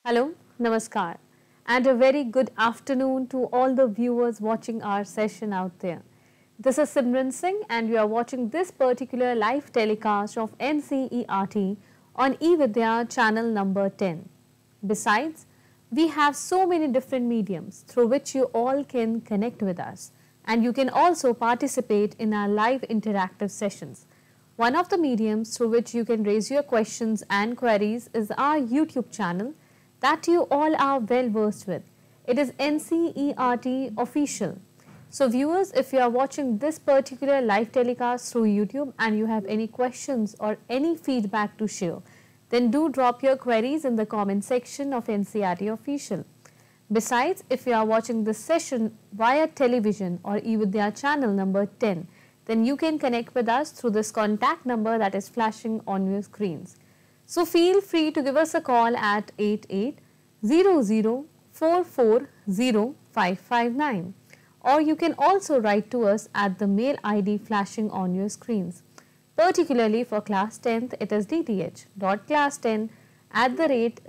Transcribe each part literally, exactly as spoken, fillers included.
Hello, Namaskar, and a very good afternoon to all the viewers watching our session out there. This is Simran Singh, and you are watching this particular live telecast of N C E R T on eVidya channel number ten. Besides, we have so many different mediums through which you all can connect with us, and you can also participate in our live interactive sessions. One of the mediums through which you can raise your questions and queries is our YouTube channel that you all are well versed with. It is N C E R T official. So viewers, if you are watching this particular live telecast through YouTube and you have any questions or any feedback to share, then do drop your queries in the comment section of N C E R T official. Besides, if you are watching this session via television or eVidya channel number ten, then you can connect with us through this contact number that is flashing on your screens. So feel free to give us a call at eight eight zero zero four four zero five five nine, or you can also write to us at the mail I D flashing on your screens. Particularly for class tenth, it is d t h dot class ten at the rate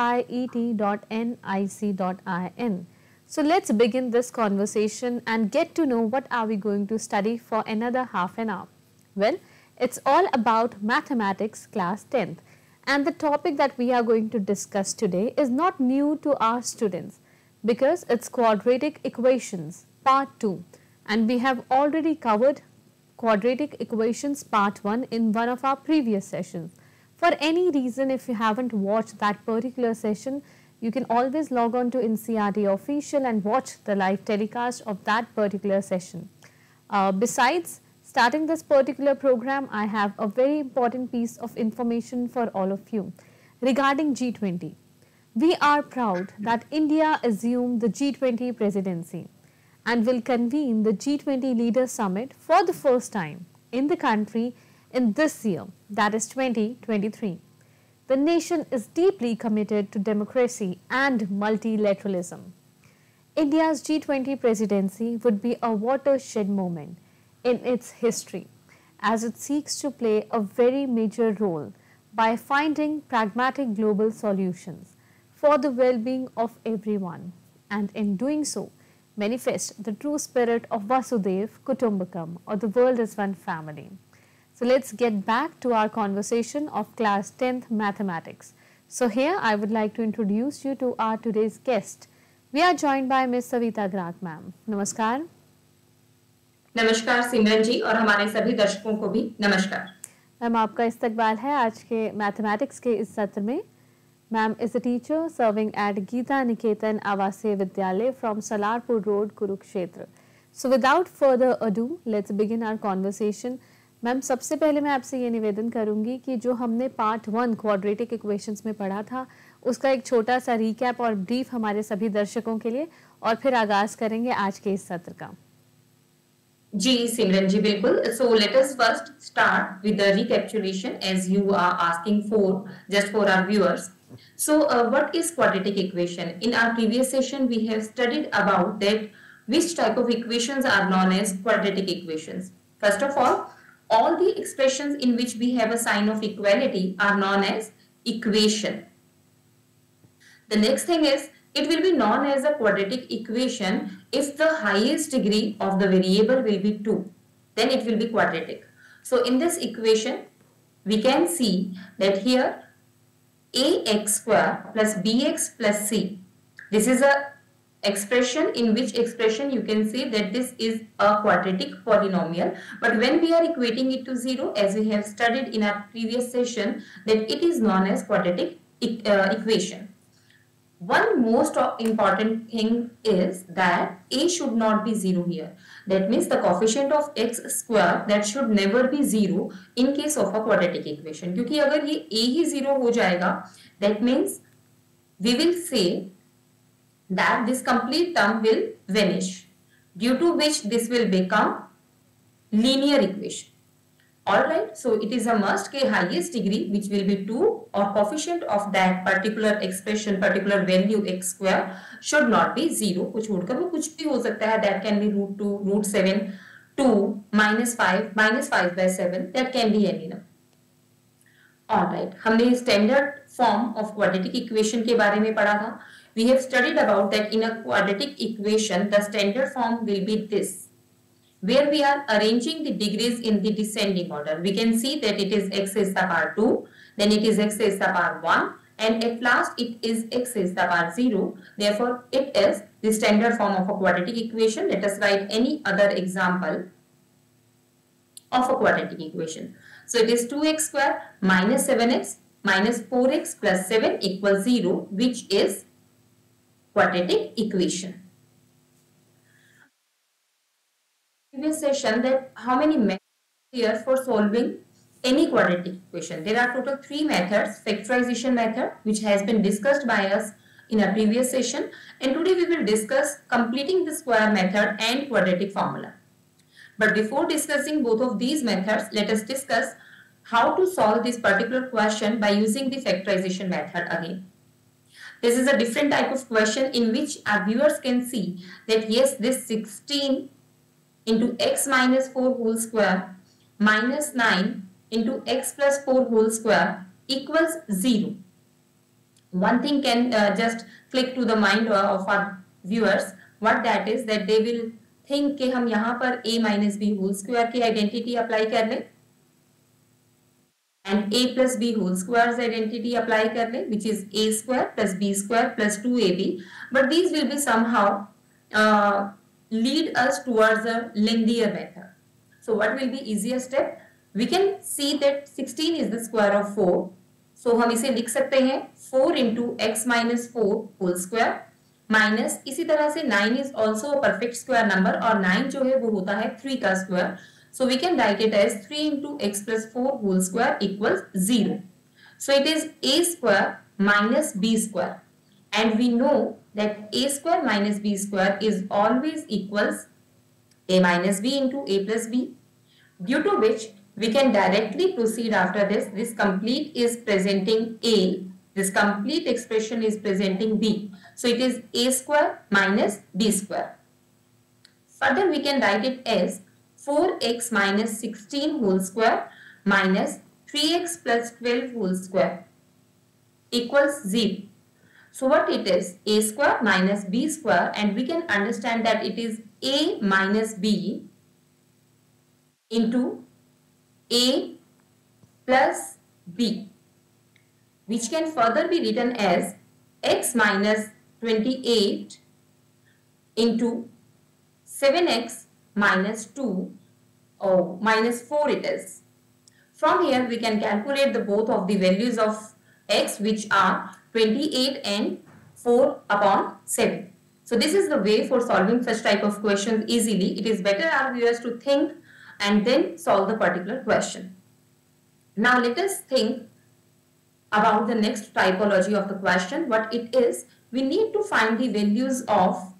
ciet dot nic dot in. So let's begin this conversation and get to know what are we going to study for another half an hour. Well, it's all about mathematics class tenth. And the topic that we are going to discuss today is not new to our students because it's quadratic equations part two, and we have already covered quadratic equations part one in one of our previous sessions. For any reason, if you haven't watched that particular session, you can always log on to N C E R T official and watch the live telecast of that particular session. Uh, besides, starting this particular program, I have a very important piece of information for all of you regarding G twenty. We are proud that India assumed the G twenty presidency and will convene the G twenty Leaders Summit for the first time in the country in this year, that is twenty twenty-three. The nation is deeply committed to democracy and multilateralism. India's G twenty presidency would be a watershed moment in its history, as it seeks to play a very major role by finding pragmatic global solutions for the well-being of everyone, and in doing so manifest the true spirit of Vasudhaiva Kutumbakam, or the world as one family. So let's get back to our conversation of class tenth mathematics. So here I would like to introduce you to our today's guest. We are joined by Miss Savita Grak ma'am. Namaskar. नमस्कार सिमरन जी और हमारे सभी दर्शकों को भी नमस्कार। Ma'am आपका इस्तकबाल है आज के मैथमेटिक्स के इस सत्र में। Ma'am is a teacher serving at Geeta Niketan Awasiya Vidyalaya from Salarpur road Kurukshetra. So without further ado let's begin our conversation. Ma'am सबसे पहले मैं आपसे ये निवेदन करूंगी कि जो हमने पार्ट वन क्वाड्रेटिक इक्वेशंस में पढ़ा था उसका एक छोटा सा रिकैप और ब्रीफ हमारे सभी दर्शकों के लिए, और फिर आगाज करेंगे आज के इस सत्र का। जी सिमरन जी बिल्कुल। So let us first start with the recapitulation as you are asking for just for our viewers. So uh, what is quadratic equation? In our previous session we have studied about that which type of equations are known as quadratic equations. First of all, all the expressions in which we have a sign of equality are known as equation. The next thing is it will be known as a quadratic equation if the highest degree of the variable will be two. Then it will be quadratic. So in this equation we can see that here ax square plus bx plus c. This is a expression in which expression you can say that this is a quadratic polynomial. But when we are equating it to zero, as we have studied in our previous session, that it is known as quadratic e uh, equation. One most important thing is that a should not be zero here. That means the coefficient of x square that should never be zero in case of a quadratic equation. क्योंकि अगर ये a he zero हो जाएगा, that means we will say that this complete term will vanish, due to which this will become linear equation. Alright, so it is a must के highest degree which will be two or coefficient of that particular expression, particular value x square should not be zero. कुछ छोड़कर वो कुछ भी हो सकता है. That can be root two, root seven, two, minus five, minus five by seven. That can be any number. Alright, हमने standard form of quadratic equation के बारे में पढ़ा था. We have studied about that in a quadratic equation, the standard form will be this, where we are arranging the degrees in the descending order. We can see that it is x is the power two, then it is x is the power one, and at last it is x is the power zero. Therefore, it is the standard form of a quadratic equation. Let us write any other example of a quadratic equation. So it is two x square minus seven x minus four x plus seven equals zero, which is quadratic equation. Previous session, that how many methods here for solving any quadratic equation. There are total three methods. Factorization method, which has been discussed by us in a previous session, and today we will discuss completing the square method and quadratic formula. But before discussing both of these methods, let us discuss how to solve this particular question by using the factorization method again. This is a different type of question in which our viewers can see that yes, this sixteen into x minus four whole square minus nine into x plus four whole square equals zero. One thing can uh, just click to the mind of our viewers, what that is, that they will think कि हम यहाँ पर a minus b whole square की identity apply कर लें and a plus b whole square's identity apply कर लें, which is a square plus b square plus two a b, but these will be somehow uh, lead us towards a lengthier method. So what will be easier step? We can see that sixteen is the square of four, so हम इसे लिख सकते हैं four into x minus four whole square minus, इसी तरह से nine is also a perfect square number और nine जो है वो होता है three का square. So we can write it as three into x plus four whole square equals zero. So it is a square minus b square, and we know that a square minus b square is always equals a minus b into a plus b, due to which we can directly proceed after this. This complete is presenting a, this complete expression is presenting b. So it is a square minus b square. Further we can write it as four x minus sixteen whole square minus three x plus twelve whole square equals zero. So what it is? A square minus b square, and we can understand that it is a minus b into a plus b, which can further be written as x minus twenty-eight into seven x minus two, or minus four it is. From here we can calculate the both of the values of x, which are twenty-eight and four upon seven. So this is the way for solving such type of questions easily. It is better our viewers to think and then solve the particular question. Now let us think about the next typology of the question. What it is, we need to find the values of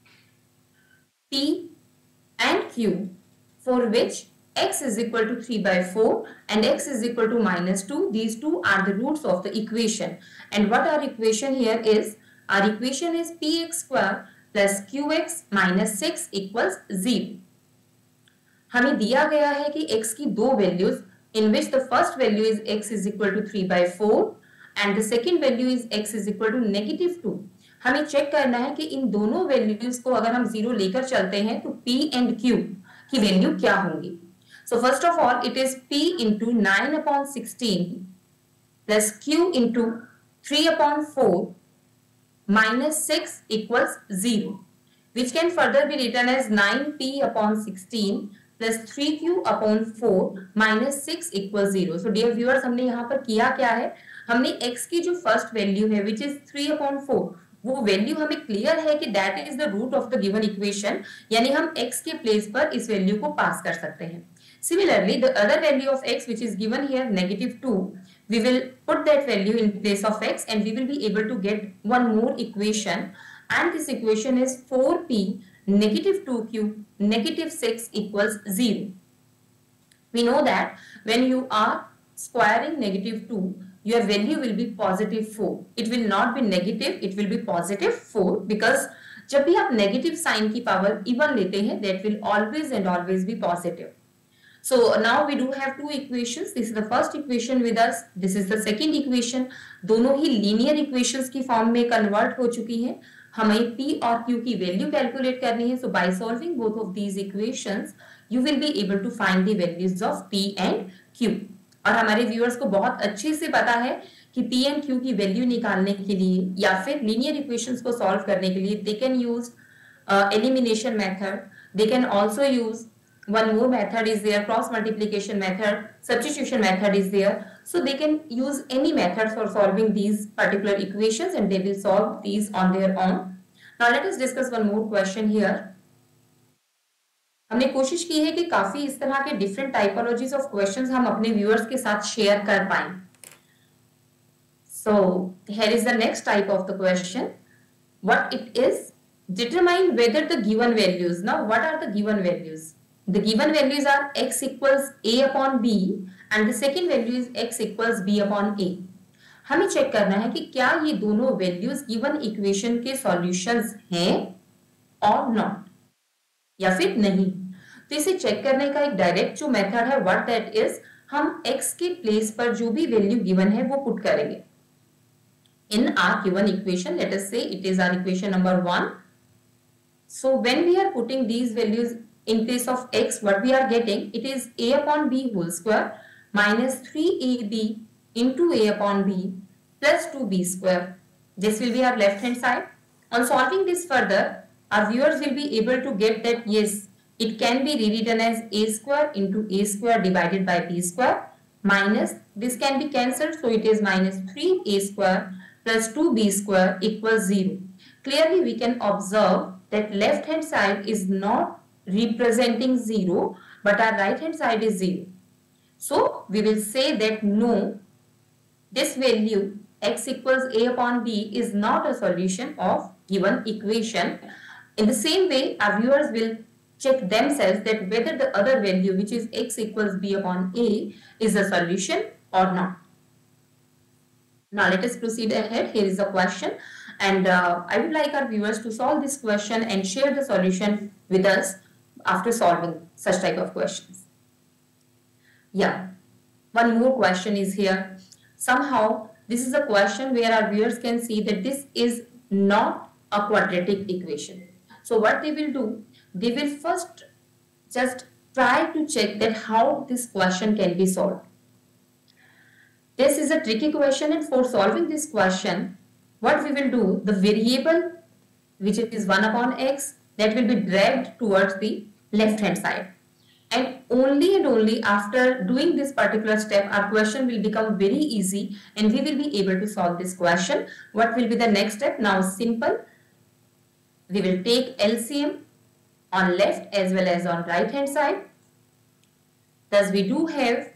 p and q, for which x is equal to three by four and x is equal to minus two. These two are the roots of the equation. And what our equation here is, our equation is px square plus qx minus six equals zero. हमें दिया गया है कि x की दो values, in which the first value is x is equal to three by four and the second value is x is equal to negative two. हमें check करना है कि इन दोनों वैल्यूज को अगर हम जीरो लेकर चलते हैं तो p and q की वैल्यू क्या होंगी. So first of all, it is p into nine upon sixteen plus q into three upon four minus six equals zero, which can further be written as nine p upon sixteen plus three q upon four minus six equals zero. So dear viewers, हमने यहाँ पर किया क्या है, हमने x की जो first value है which is three upon four, वो वैल्यू हमें क्लियर है कि that is the root of the given equation, यानी हम x के प्लेस पर इस वैल्यू को पास कर सकते हैं. Similarly, the other value of x which is given here negative two, we will put that value in place of x and we will be able to get one more equation, and this equation is four p negative two q negative six equals zero. We know that when you are squaring negative two, your value will be positive four. It will not be negative, it will be positive four, because जब भी आप negative sign की power even लेते हैं, that will always and always be positive. So now we do have two equations. This is the first equation with us. This is the second equation. दोनों ही linear equations की form में convert हो चुकी हैं. हमें P और Q की value calculate करनी है. So by solving both of these equations, you will be able to find the values of P and Q. और हमारे viewers को बहुत अच्छे से पता है कि P and Q की value निकालने के लिए या फिर linear equations को solve करने के लिए they can use uh, elimination method. They can also use one more method is there, cross multiplication method, substitution method is there. So they can use any method for solving these particular equations and they will solve these on their own. Now let us discuss one more question here. हमने कोशिश की है कि काफी इस तरह के different typologies of questions हम अपने viewers के साथ share कर पाएं. So here is the next type of the question. What it is? Determine whether the given values. Now what are the given values? The given values are x equals a upon b and the second value is x equals b upon a. हमें check करना है कि क्या ये दोनों values given equation के solutions हैं और not या फिर नहीं. तो इसे चेक करने का एक direct जो method है what that is, हम x के place पर जो भी value given है वो put करेंगे. In our given equation, let us say it is our equation number one. So when we are putting these values in case of x, what we are getting, it is a upon b whole square minus three a b into a upon b plus two b square. This will be our left hand side. On solving this further, our viewers will be able to get that yes, it can be rewritten as a square into a square divided by b square minus, this can be cancelled, so it is minus three a square plus two b square equals zero. Clearly we can observe that left hand side is not representing zero, but our right hand side is zero. So we will say that no, this value x equals a upon b is not a solution of given equation. In the same way, our viewers will check themselves that whether the other value, which is x equals b upon a, is a solution or not. Now let us proceed ahead. Here is the question, and uh, I would like our viewers to solve this question and share the solution with us after solving such type of questions. Yeah, one more question is here. Somehow this is a question where our viewers can see that this is not a quadratic equation. So what they will do, they will first just try to check that how this question can be solved. This is a tricky question, and for solving this question, what we will do, the variable which is one upon x, that will be dragged towards the left hand side, and only and only after doing this particular step our question will become very easy and we will be able to solve this question. What will be the next step? Now simple, we will take L C M on left as well as on right hand side. Thus we do have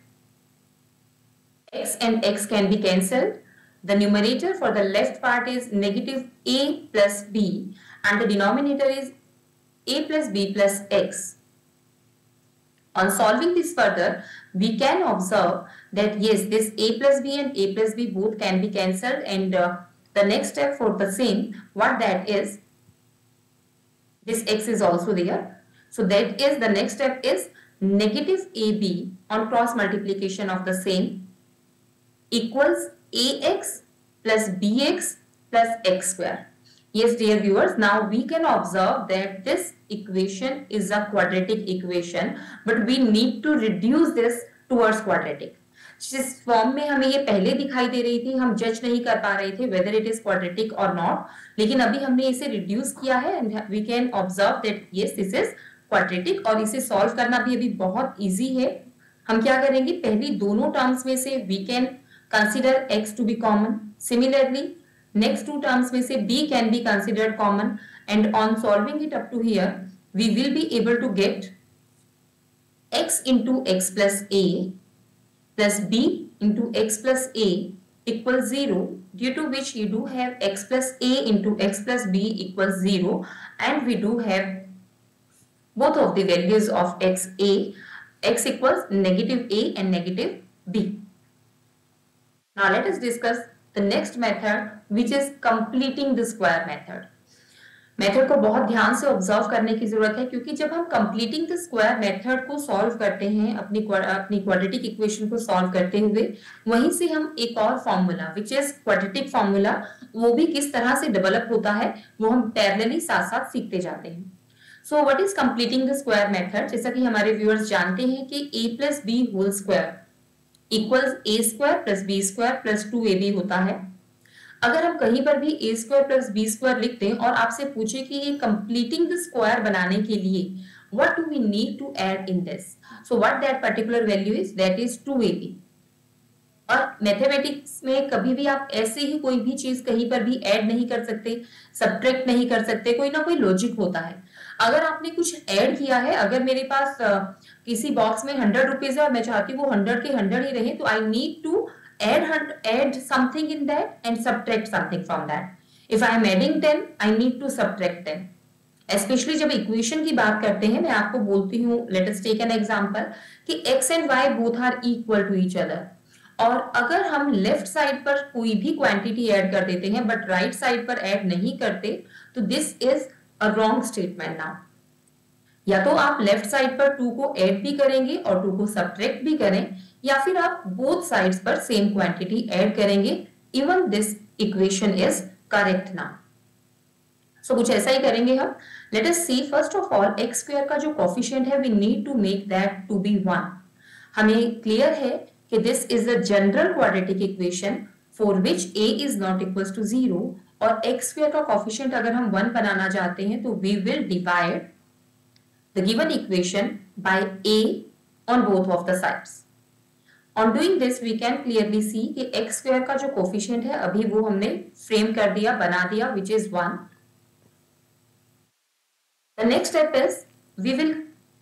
x and x can be cancelled. The numerator for the left part is negative a plus b and the denominator is a plus b plus x. On solving this further, we can observe that yes, this a plus b and a plus b both can be cancelled, and uh, the next step for the same, what that is, this x is also there. So that is the next step is negative ab on cross multiplication of the same equals ax plus bx plus x square. Yes, dear viewers, now we can observe that this equation is a quadratic equation, but we need to reduce this towards quadratic. जिस form में हमें ये पहले दिखाई दे रही थी, हम जज नहीं कर पा रहे थे whether it is quadratic or not, लेकिन अभी हमने इसे reduce किया है and we can observe that yes, this is quadratic और इसे solve करना भी अभी बहुत easy है. हम क्या करेंगे, पहली दोनों terms में से we can consider x to be common. Similarly, next two terms में से b can be considered common, and on solving it up to here, we will be able to get x into x plus a plus b into x plus a equals zero, due to which you do have x plus a into x plus b equals zero, and we do have both of the values of x a, x equals negative a and negative b. Now let us discuss the next method, which is completing the square method. Method को बहुत ध्यान से observe करने की जरूरत है, क्योंकि जब हम कंप्लीटिंग द स्क्वायर मेथड को सॉल्व करते हैं, अपनी अपनी क्वाड्रेटिक इक्वेशन को सॉल्व करते हुए, वहीं से हम एक और formula which is quadratic formula, वो भी किस तरह से डेवलप होता है वो हम पैरेलली साथ साथ सीखते जाते हैं। So what is completing the square method? जैसा कि हमारे व्यूअर्स जानते हैं कि a plus b whole square equals a square plus b square plus two a b होता है। अगर हम कहीं पर भी a square plus b square लिख दें और आपसे पूछे कि ये कंप्लीटिंग द स्क्वायर बनाने के लिए what do we need to add in this, so what that particular value is, that is two a b. और मैथमेटिक्स में कभी भी आप ऐसे ही कोई भी चीज कहीं पर भी ऐड नहीं कर सकते, सब्ट्रैक्ट नहीं कर सकते, कोई ना कोई लॉजिक होता है। अगर आपने कुछ ऐड किया है, अगर मेरे पास uh, किसी बॉक्स में हंड्रेड रुपीज है और मैं चाहती हूँ वो हंड्रेड के हंड्रेड ही रहे, तो I need to add add something in that and subtract something from that. If I am adding ten, I need to subtract ten. Especially जब इक्वेशन की बात करते हैं, मैं आपको बोलती हूँ, let us take an example कि x and y both are equal to each other. और अगर हम लेफ्ट साइड पर कोई भी क्वांटिटी ऐड कर देते हैं बट राइट साइड पर ऐड नहीं करते, तो this is a wrong statement. Now या तो आप लेफ्ट साइड पर टू को ऐड भी करेंगे और टू को सब्ट्रैक्ट भी करें, या फिर आप बोथ साइड्स पर सेम क्वांटिटी ऐड करेंगे, even this equation is correct now. So कुछ ऐसा ही करेंगे हम। Let us see first of all x square का जो कोफिशिएंट है, we need to make that to be one. हमें क्लियर है कि this is a general quadratic equation for which a is not equals to zero, और x square का coefficient अगर हम वन बनाना चाहते हैं तो we will divide the given equation by a on both of the sides. On doing this, we can clearly see कि x square का जो कोफिशिएंट है अभी वो हमने फ्रेम कर दिया, बना दिया, which is one. The next step is we will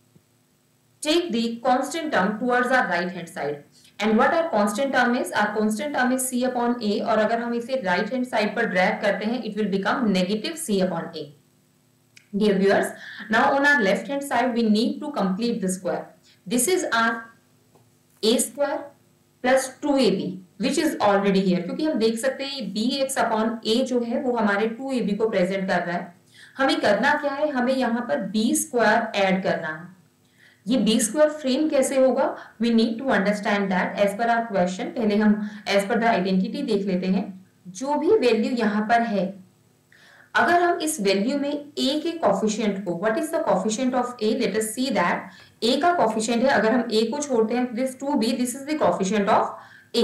take the constant term towards our right hand side. And what our constant term is? Our constant term is c upon a, और अगर हम इसे right hand side पर drag करते हैं, it will become negative c upon a. Dear viewers, now on our left hand side we need to complete the square. This is our a square plus two a b which is already here, क्योंकि हम देख सकते हैं bx upon a जो है वो हमारे two a b को प्रेजेंट कर रहा है। हमें करना क्या है, हमें यहाँ पर b स्क्वायर ऐड करना है। ये b स्क्वायर फ्रेम कैसे होगा, we need to understand that as per our question। पहले हम as per the identity देख लेते हैं। जो भी वैल्यू यहाँ पर है, अगर हम इस वैल्यू में a के कोफिशिएंट को, what is the coefficient of a, let us see that a का कोफिशिएंट है, अगर हम a को छोड़ते हैं, this two b, this is the coefficient of a,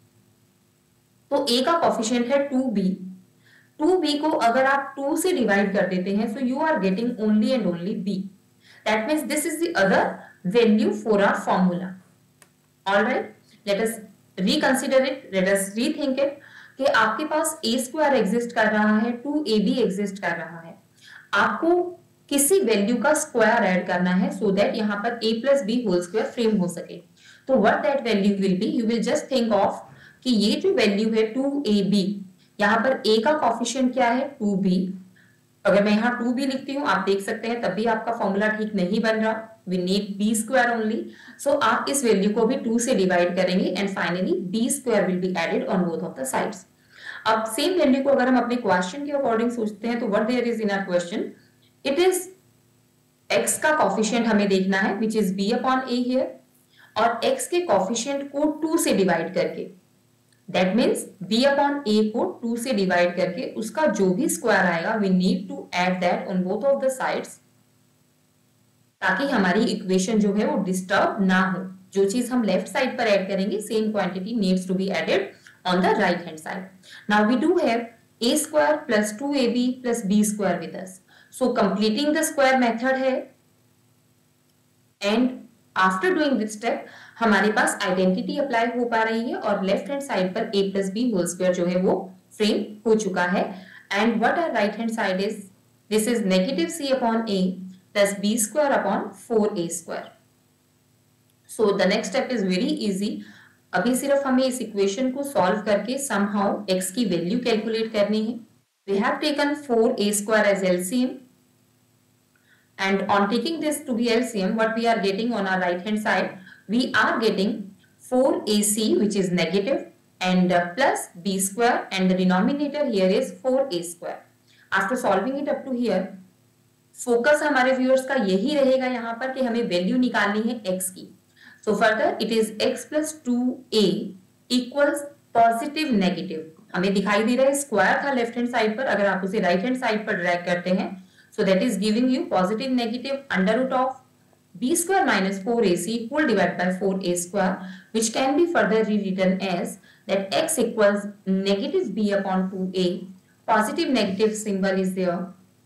तो a का कोफिशिएंट है टू बी। टू बी को अगर आप टू से डिवाइड कर देते हैं, so you are getting only and only b, that means this is the other value for our formula. Alright, late us reconsider it, let us rethink it कि आपके पास a square exist कर रहा है, to a be exist कर रहा है, आपको किसी वैल्यू का स्क्वायर ऐड करना है सो दैट यहाँ पर a plus b whole square frame हो सके। तो what that value will be, you will just think of कि ये जो वैल्यू है टू ए बी, यहाँ पर a का कोफिशिएंट क्या है, टू बी। अगर मैं यहाँ टू बी लिखती हूँ, आप देख सकते हैं तब भी आपका फॉर्मूला ठीक नहीं बन रहा, we need b square only, so आप इस वैल्यू को भी टू से डिवाइड करेंगे and finally b square will be added on both of the sides। अब सेम वैल्यू को अगर हम अपने क्वेश्चन के अकॉर्डिंग सोचते हैं तो what there is in our question, it is x का कोफिशिएंट हमें देखना है which is b upon a here, और x के कोफिशिएंट को टू से डिवाइड करके, that means b upon a को टू से डिवाइड करके उसका जो भी स्क्वायर आएगा we need to add that on both of the sides, ताकि हमारी इक्वेशन जो है वो डिस्टर्ब ना हो। जो चीज हम लेफ्ट साइड पर ऐड करेंगे, same quantity needs to be added on the right hand side. Now we do have a square plus two a b plus b square with us. So completing the square method है, and after doing this step हमारे पास identity apply हो पा रही है और left hand side पर a plus b whole square जो है वो frame हो चुका है। And what our right hand side is, this is negative c upon a plus b square upon four a square. So the next step is very easy. अभी सिर्फ हमें इस इक्वेशन को सॉल्व करके somehow x की वैल्यू calculate करनी है। We have taken four a square as L C M, and on taking this to be L C M, what we are getting on our right hand side, we are getting four a c which is negative and uh, plus b square, and the denominator here is four a square. After solving it up to here, focus हमारे viewers का यही रहेगा यहाँ पर कि हमें value निकालनी है x की. So further it is x plus two a equals positive negative. हमें दिखाई दे रहा है स्क्वायर था लेफ्ट हैंड साइड पर, अगर आप उसे राइट हैंड साइड पर ड्रैग करते हैं, so that is giving you positive negative under root of b square minus four a c whole divided by four a square, which can be further rewritten as that x equals negative b upon two a. Positive negative symbol is there.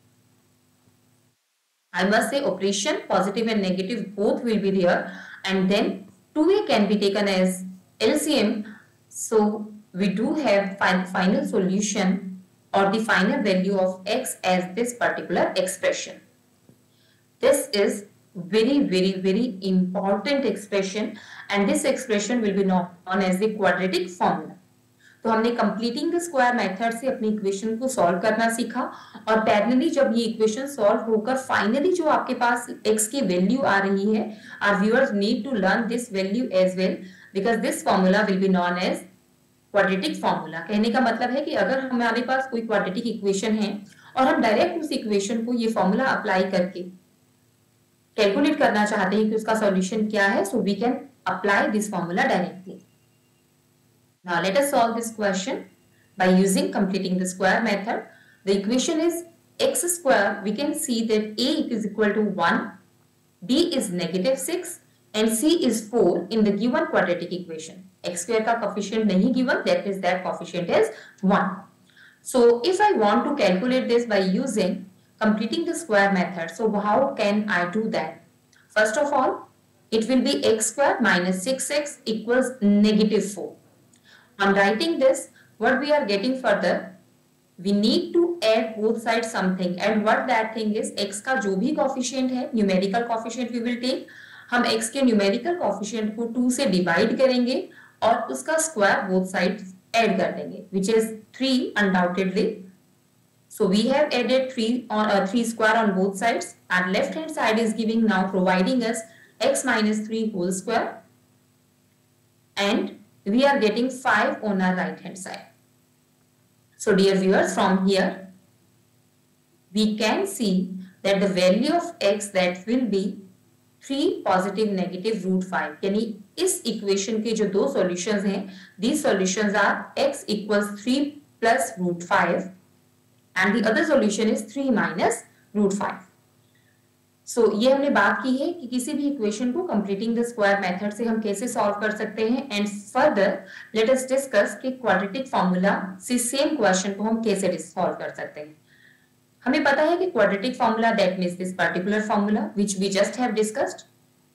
I must say operation positive and negative both will be there, and then two a can be taken as L C M. So we do have fin final solution or the final value of x as this particular expression. This is very very very important expression, and this expression will be known as the quadratic formula. तो हमने completing the square method से अपनी equation को solve करना सीखा, और parallelly जब ये इक्वेशन सॉल्व होकर फाइनली जो आपके पास x की वैल्यू आ रही है, our viewers need to learn this value as well, because this formula will be known as quadratic formula. कहने का मतलब है कि अगर हमारे पास कोई क्वाड्रेटिक इक्वेशन है और हम डायरेक्ट उस इक्वेशन को ये फॉर्मूला अप्लाई करके कैलकुलेट करना चाहते हैं कि उसका सॉल्यूशन क्या है, so we can apply this formula directly. Now let us solve this question by using completing the square method. The equation is x square. We can see that a is equal to one, b is negative six, and c is four in the given quadratic equation. X square का coefficient नहीं given, that is that coefficient is one. So if I want to calculate this by using completing the square method, so how can I do that? First of all, it will be x square minus six x equals negative four. On writing this, what we are getting further, we need to add both sides something, and what that thing is, x का जो भी coefficient है, numerical coefficient we will take, हम x के numerical coefficient को two से divide करेंगे और उसका square both sides add कर देंगे, which is three undoubtedly. So we have added three on uh, three square on both sides, and left hand side is giving now providing us x minus three whole square, and we are getting five on our right hand side. So dear viewers, from here we can see that the value of x that will be three positive negative root five. यानी इस equation के जो दो solutions हैं, these solutions are x equals three plus root five, and the other solution is three minus root five. So so, ये हमने बात की है कि किसी भी इक्वेशन को कंप्लीटिंग द स्क्वायर मेथड से हम कैसे सॉल्व कर सकते हैं, and further let us discuss कि क्वाड्रेटिक फॉर्मूला से सेम क्वेश्चन को हम कैसे सॉल्व कर सकते हैं. हमें पता है कि quadratic formula that means this particular formula which we just have discussed.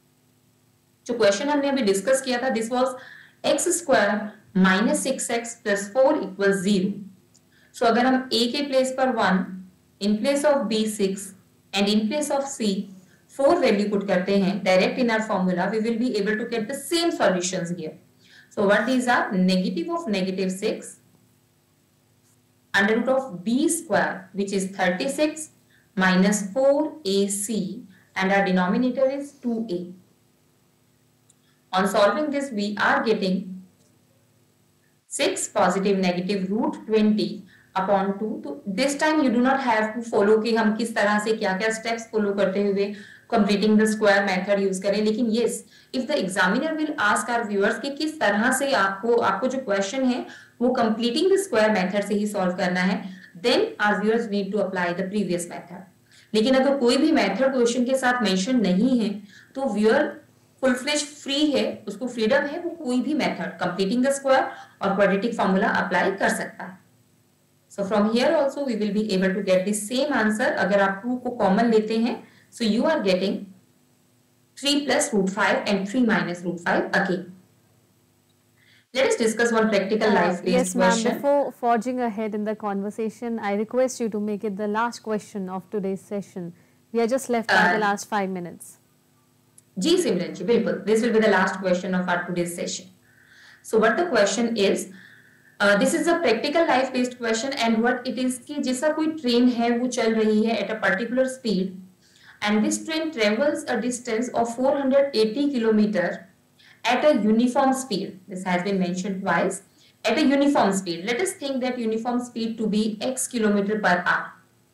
जो क्वेश्चन हमने अभी डिस्कस किया था, this was x square minus six x plus four equals zero. So अगर हम a के प्लेस पर one, in place of b six, and in place of c four value put करते हैं direct in our formula, we will be able to get the same solutions here. So what these are? Negative of negative six under root of b square, which is thirty-six, minus four a c, and our denominator is two a. On solving this, we are getting six positive negative root twenty upon two. तो this time you do not have to follow कि हम किस तरह से क्या क्या steps follow करते हुए completing the square method use करें. लेकिन yes, if the examiner will ask our viewers कि किस तरह से आपको आपको जो क्वेश्चन है वो कंप्लीटिंग द स्क्वायर मेथड से ही सॉल्व करना है, then our viewers need to apply the previous method. लेकिन अगर कोई भी मेथड क्वेश्चन के साथ मेंशन नहीं है तो व्यूअर फुल फ्लेज फ्री है, उसको फ्रीडम है, वो कोई भी मेथड कंप्लीटिंग द स्क्वायर और क्वाड्रेटिक फॉर्मूला अप्लाई कर सकता है. So from here also we will be able to get the same answer. अगर आप टू को कॉमन लेते हैं, so you are getting three plus root five and three minus root five again. Let us discuss one practical uh, life-based yes, question. Yes, ma'am. Before forging ahead in the conversation, I request you to make it the last question of today's session. We are just left by uh, the last five minutes. जी सिमरन जी, बिल्कुल. This will be the last question of our today's session. So what the question is? This is a practical life based question, and what it is कि जैसा कोई train है वो चल रही है at a particular speed, and this train travels a distance of four hundred eighty kilometre at a uniform speed. This has been mentioned twice. At a uniform speed, let us think that uniform speed to be x kilometer per hour.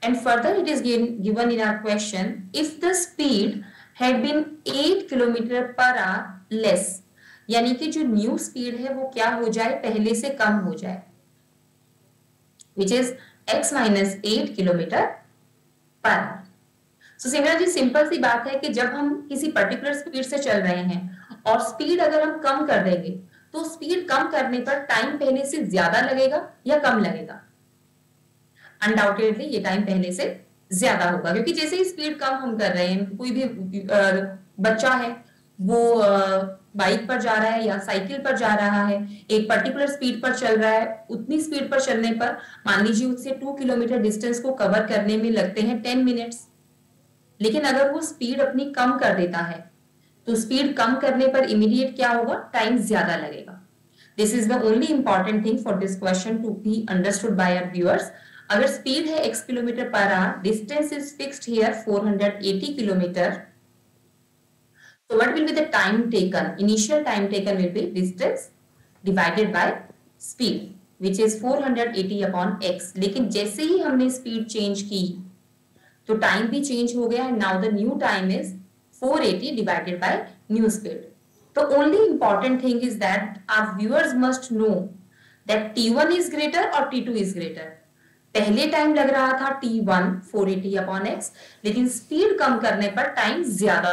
And further it is given, given in our question, if the speed had been eight kilometer per hour less, यानी कि जो new speed है वो क्या हो जाए, पहले से कम हो जाए, which is x minus eight kilometre per hour. So similar जी सिंपल सी बात है कि जब हम किसी पर्टिकुलर स्पीड से चल रहे हैं और स्पीड अगर हम कम कर देंगे तो स्पीड कम करने पर टाइम पहले से ज्यादा लगेगा या कम लगेगा? अनडाउटेडली ये टाइम पहले से ज्यादा होगा, क्योंकि जैसे ही स्पीड कम हम कर रहे हैं, कोई भी बच्चा है वो बाइक पर जा रहा है या साइकिल पर जा रहा है, एक पर्टिकुलर स्पीड पर चल रहा है, उतनी स्पीड पर चलने पर मान लीजिए उससे टू किलोमीटर डिस्टेंस को कवर करने में लगते हैं टेन मिनट्स. लेकिन अगर वो स्पीड अपनी कम कर देता है तो स्पीड कम करने पर इमीडिएट क्या होगा, टाइम ज्यादा लगेगा. This is the only important thing for this question to be understood by our viewers. अगर स्पीड है x kilometre per hour, distance is fixed here four hundred eighty kilometre, so what will be the time taken? Initial time taken will be distance divided by speed, which is four hundred eighty upon x. लेकिन जैसे ही हमने speed change की तो time भी change हो गया. Now the new time is four eighty divided by new speed. The only important thing is that our viewers must know that T one is greater or T two is greater. पहले time लग रहा था T one four eighty upon x, लेकिन speed कम करने पर time ज्यादा,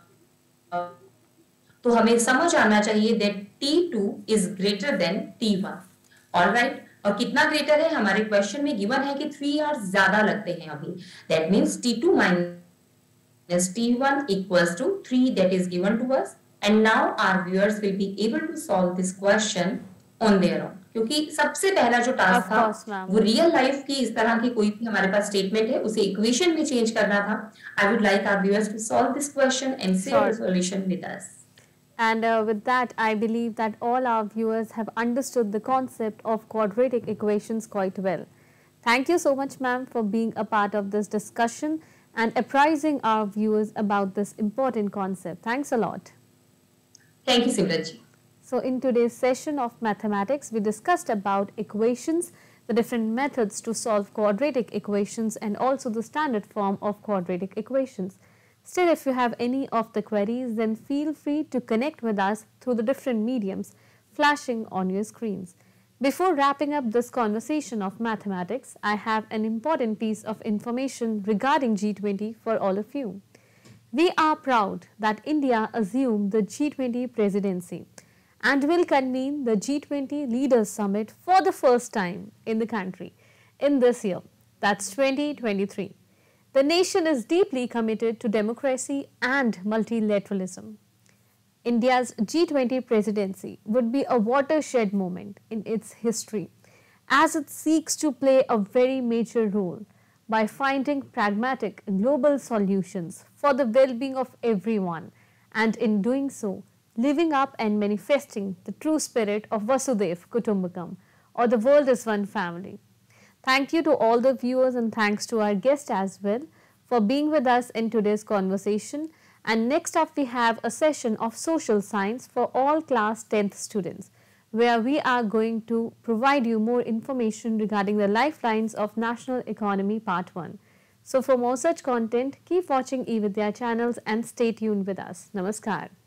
तो हमें समझ आना चाहिए that T two is greater than T one. Alright, और कितना ग्रेटर है, हमारे क्वेश्चन में गिवन है कि थ्री आवर्स ज्यादा लगते हैं अभी. That means T two minus T one equals to three, that is given to us. And now our viewers will be able to solve this question on their own. क्योंकि सबसे पहला जो task था वो रियल लाइफ की इस तरह की कोई भी हमारे पास स्टेटमेंट है उसे इक्वेशन में चेंज करना था. I would like our viewers to solve this question and share the solution with us. And uh, with that, I believe that all our viewers have understood the concept of quadratic equations quite well. Thank you so much, ma'am, for being a part of this discussion and apprising our viewers about this important concept. Thanks a lot. Thank you, Simranji. So, in today's session of mathematics, we discussed about equations, the different methods to solve quadratic equations and also the standard form of quadratic equations. Still, if you have any of the queries, then feel free to connect with us through the different mediums flashing on your screens. Before wrapping up this conversation of mathematics, I have an important piece of information regarding G twenty for all of you. We are proud that India assumed the G twenty presidency and will convene the G twenty Leaders Summit for the first time in the country in this year, that's twenty twenty-three. The nation is deeply committed to democracy and multilateralism. India's G twenty presidency would be a watershed moment in its history as it seeks to play a very major role by finding pragmatic global solutions for the well-being of everyone, and in doing so, living up and manifesting the true spirit of Vasudhaiva Kutumbakam, or the world is one family. Thank you to all the viewers and thanks to our guest as well for being with us in today's conversation. And next up we have a session of social science for all class tenth students, where we are going to provide you more information regarding the lifelines of national economy part one. So for more such content, keep watching eVidya channels and stay tuned with us. Namaskar.